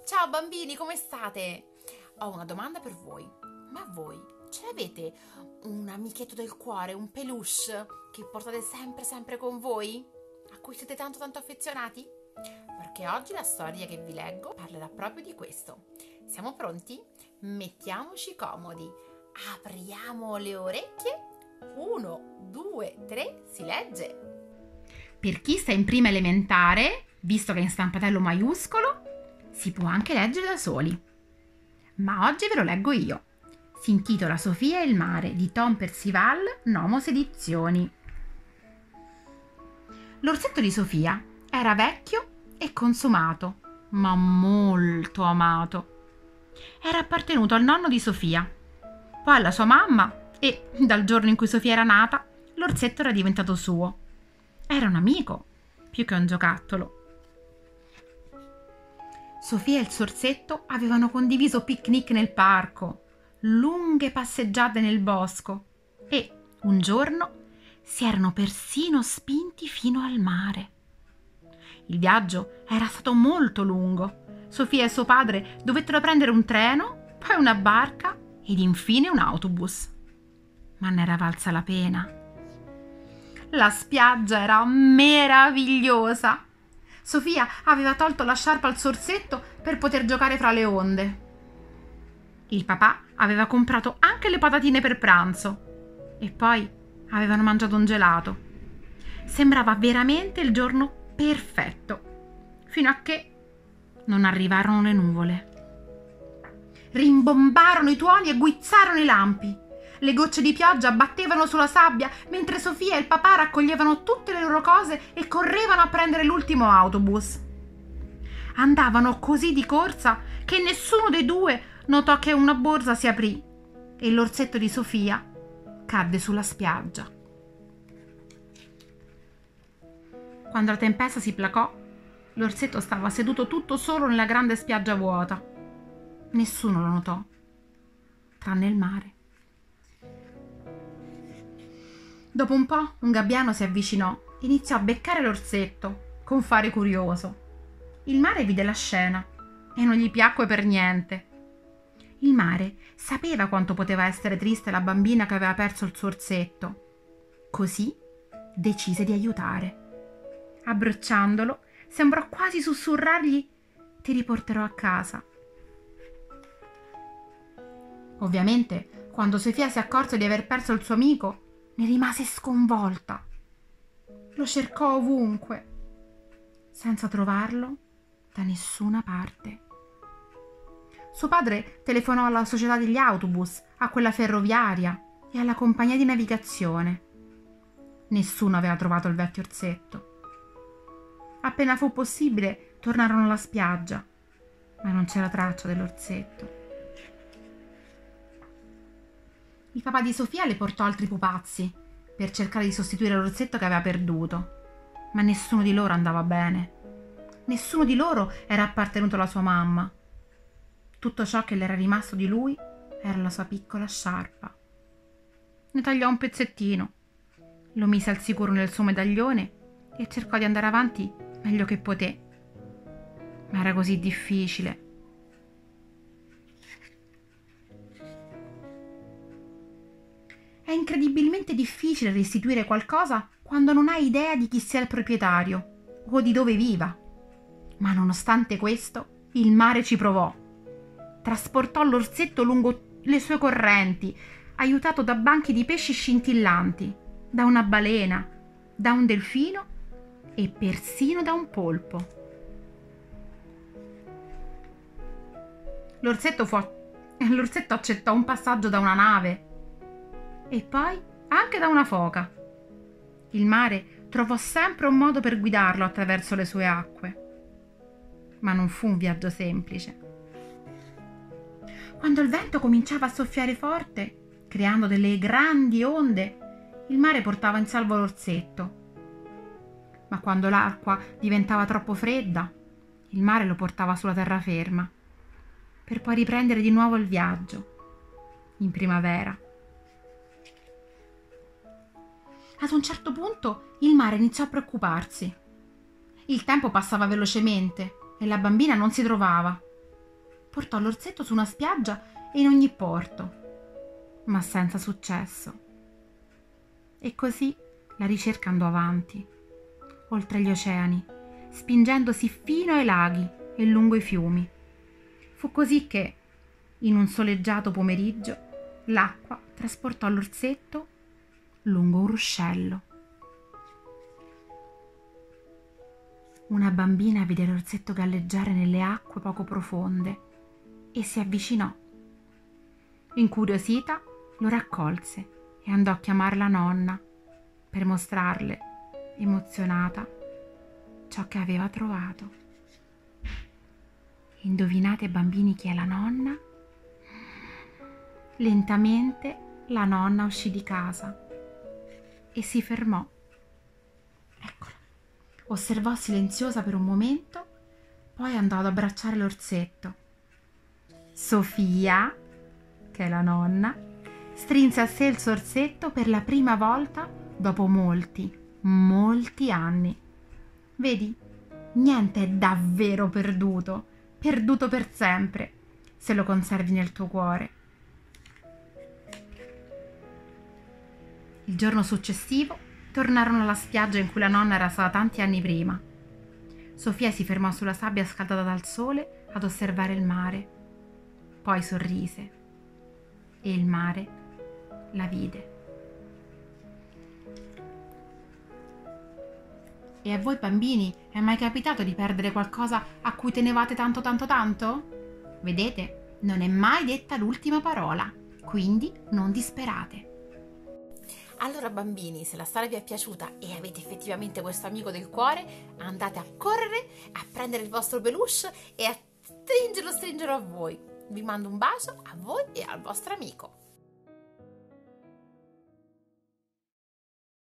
Ciao bambini, come state? Ho una domanda per voi. Ma voi ce l'avete un amichetto del cuore, un peluche che portate sempre con voi? A cui siete tanto affezionati? Perché oggi la storia che vi leggo parlerà proprio di questo. Siamo pronti? Mettiamoci comodi. Apriamo le orecchie. 1, 2, 3, si legge. Per chi sta in prima elementare, visto che è in stampatello maiuscolo, si può anche leggere da soli. Ma oggi ve lo leggo io. Si intitola Sofia e il mare di Tom Percival, Nomos Edizioni. L'orsetto di Sofia era vecchio e consumato, ma molto amato. Era appartenuto al nonno di Sofia, poi alla sua mamma e, dal giorno in cui Sofia era nata, l'orsetto era diventato suo. Era un amico, più che un giocattolo. Sofia e il suo orsetto avevano condiviso picnic nel parco, lunghe passeggiate nel bosco e, un giorno, si erano persino spinti fino al mare. Il viaggio era stato molto lungo. Sofia e suo padre dovettero prendere un treno, poi una barca ed infine un autobus. Ma ne era valsa la pena. La spiaggia era meravigliosa. Sofia aveva tolto la sciarpa al suo orsetto per poter giocare fra le onde. Il papà aveva comprato anche le patatine per pranzo e poi avevano mangiato un gelato. Sembrava veramente il giorno perfetto, fino a che non arrivarono le nuvole. Rimbombarono i tuoni e guizzarono i lampi. Le gocce di pioggia battevano sulla sabbia mentre Sofia e il papà raccoglievano tutte le loro cose e correvano a prendere l'ultimo autobus. Andavano così di corsa che nessuno dei due notò che una borsa si aprì e l'orsetto di Sofia cadde sulla spiaggia. Quando la tempesta si placò, l'orsetto stava seduto tutto solo nella grande spiaggia vuota. Nessuno lo notò, tranne il mare. Dopo un po' un gabbiano si avvicinò e iniziò a beccare l'orsetto, con fare curioso. Il mare vide la scena e non gli piacque per niente. Il mare sapeva quanto poteva essere triste la bambina che aveva perso il suo orsetto. Così decise di aiutare. Abbracciandolo, sembrò quasi sussurrargli: «Ti riporterò a casa». Ovviamente, quando Sofia si accorse di aver perso il suo amico, ne rimase sconvolta. Lo cercò ovunque, senza trovarlo da nessuna parte. Suo padre telefonò alla società degli autobus, a quella ferroviaria e alla compagnia di navigazione. Nessuno aveva trovato il vecchio orsetto. Appena fu possibile, tornarono alla spiaggia, ma non c'era traccia dell'orsetto. Il papà di Sofia le portò altri pupazzi per cercare di sostituire l'orsetto che aveva perduto, ma nessuno di loro andava bene. Nessuno di loro era appartenuto alla sua mamma. Tutto ciò che le era rimasto di lui era la sua piccola sciarpa. Ne tagliò un pezzettino, lo mise al sicuro nel suo medaglione e cercò di andare avanti meglio che poté. Ma era così difficile. È incredibilmente difficile restituire qualcosa quando non hai idea di chi sia il proprietario o di dove viva. Ma nonostante questo, il mare ci provò. Trasportò l'orsetto lungo le sue correnti, aiutato da banchi di pesci scintillanti, da una balena, da un delfino e persino da un polpo. L'orsetto accettò un passaggio da una nave e poi anche da una foca. Il mare trovò sempre un modo per guidarlo attraverso le sue acque. Ma non fu un viaggio semplice. Quando il vento cominciava a soffiare forte, creando delle grandi onde, il mare portava in salvo l'orsetto. Ma quando l'acqua diventava troppo fredda, il mare lo portava sulla terraferma, per poi riprendere di nuovo il viaggio, in primavera. Ad un certo punto il mare iniziò a preoccuparsi. Il tempo passava velocemente e la bambina non si trovava. portò l'orsetto su una spiaggia e in ogni porto, ma senza successo. E così la ricerca andò avanti, oltre gli oceani, spingendosi fino ai laghi e lungo i fiumi. Fu così che, in un soleggiato pomeriggio, l'acqua trasportò l'orsetto lungo un ruscello. Una bambina vide l'orsetto galleggiare nelle acque poco profonde e si avvicinò. Incuriosita, lo raccolse e andò a chiamare la nonna per mostrarle, emozionata, ciò che aveva trovato. Indovinate, bambini, chi è la nonna? Lentamente la nonna uscì di casa e si fermò. Eccola. Osservò silenziosa per un momento, poi andò ad abbracciare l'orsetto. Sofia, che è la nonna, strinse a sé il suo orsetto per la prima volta dopo molti anni. Vedi, niente è davvero perduto, perduto per sempre, se lo conservi nel tuo cuore. Il giorno successivo tornarono alla spiaggia in cui la nonna era stata tanti anni prima. Sofia si fermò sulla sabbia scaldata dal sole ad osservare il mare. Poi sorrise e il mare la vide. E a voi, bambini, è mai capitato di perdere qualcosa a cui tenevate tanto tanto tanto? Vedete, non è mai detta l'ultima parola, quindi non disperate. Allora, bambini, se la storia vi è piaciuta e avete effettivamente questo amico del cuore, andate a correre, a prendere il vostro peluche e a stringerlo a voi. Vi mando un bacio a voi e al vostro amico.